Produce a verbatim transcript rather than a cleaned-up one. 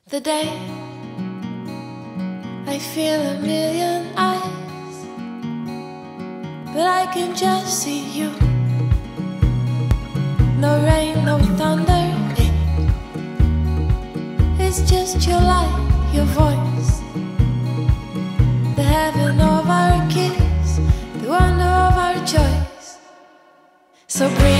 The day I feel a million eyes, but I can just see you. No rain, no thunder, it's just your light, your voice, the heaven of our kiss, the wonder of our choice. So bring